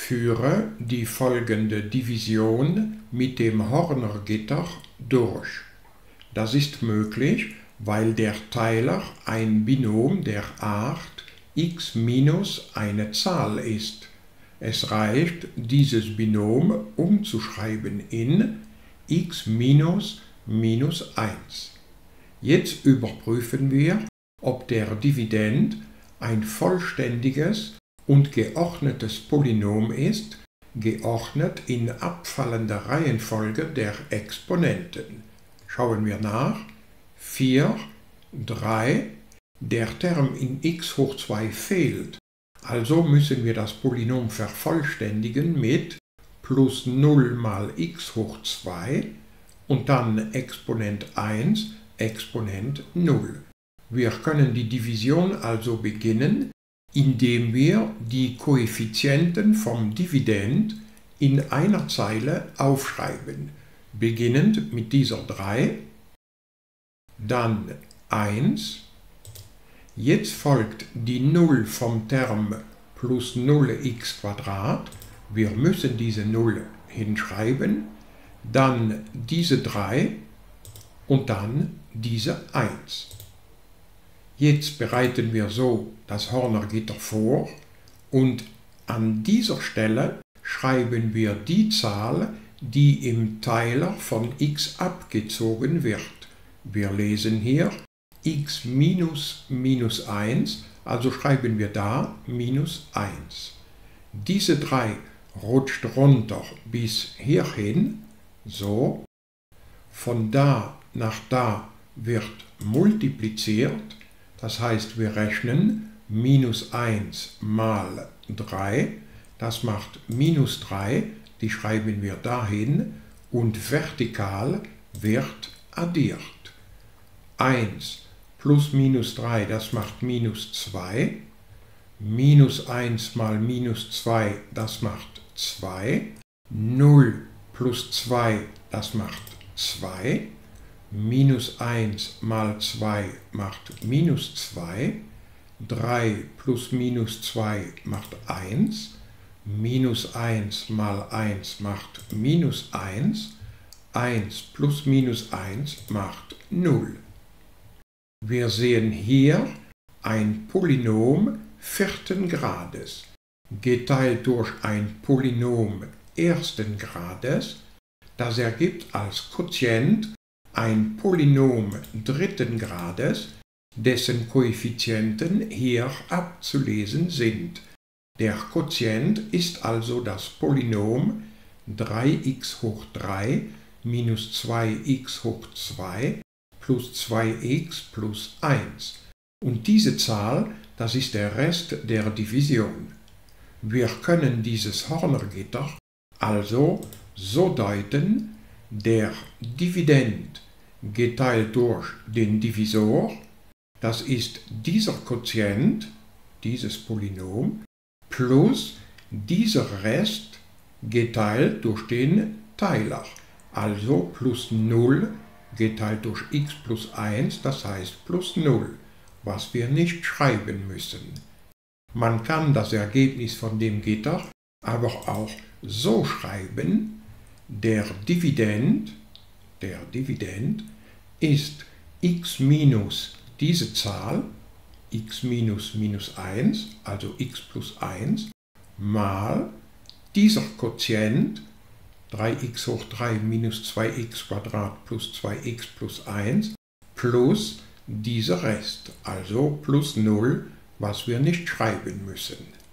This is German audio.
Führe die folgende Division mit dem Hornergitter durch. Das ist möglich, weil der Teiler ein Binom der Art x minus eine Zahl ist. Es reicht, dieses Binom umzuschreiben in x minus minus 1. Jetzt überprüfen wir, ob der Dividend ein vollständiges und geordnetes Polynom ist, geordnet in abfallender Reihenfolge der Exponenten. Schauen wir nach. 4, 3, der Term in x hoch 2 fehlt, also müssen wir das Polynom vervollständigen mit plus 0 mal x hoch 2 und dann Exponent 1, Exponent 0. Wir können die Division also beginnen, indem wir die Koeffizienten vom Dividend in einer Zeile aufschreiben, beginnend mit dieser 3, dann 1, jetzt folgt die 0 vom Term plus 0x², wir müssen diese 0 hinschreiben, dann diese 3 und dann diese 1. Jetzt bereiten wir so das Hornergitter vor und an dieser Stelle schreiben wir die Zahl, die im Teiler von x abgezogen wird. Wir lesen hier x minus minus 1, also schreiben wir da minus 1. Diese 3 rutscht runter bis hierhin, so. Von da nach da wird multipliziert. Das heißt, wir rechnen minus 1 mal 3, das macht minus 3, die schreiben wir dahin und vertikal wird addiert. 1 plus minus 3, das macht minus 2, minus 1 mal minus 2, das macht 2, 0 plus 2, das macht 2, minus 1 mal 2 macht minus 2, 3 plus minus 2 macht 1, minus 1 mal 1 macht minus 1, 1 plus minus 1 macht 0. Wir sehen hier ein Polynom vierten Grades, geteilt durch ein Polynom ersten Grades, das ergibt als Quotient ein Polynom dritten Grades, dessen Koeffizienten hier abzulesen sind. Der Quotient ist also das Polynom 3x hoch 3 minus 2x hoch 2 plus 2x plus 1. Und diese Zahl, das ist der Rest der Division. Wir können dieses Hornergitter also so deuten: der Dividend geteilt durch den Divisor, das ist dieser Quotient, dieses Polynom, plus dieser Rest geteilt durch den Teiler, also plus 0 geteilt durch x plus 1, das heißt plus 0, was wir nicht schreiben müssen. Man kann das Ergebnis von dem Gitter aber auch so schreiben: der Dividend ist x minus diese Zahl, x minus minus 1, also x plus 1, mal dieser Quotient 3x hoch 3 minus 2x² plus 2x plus 1 plus dieser Rest, also plus 0, was wir nicht schreiben müssen.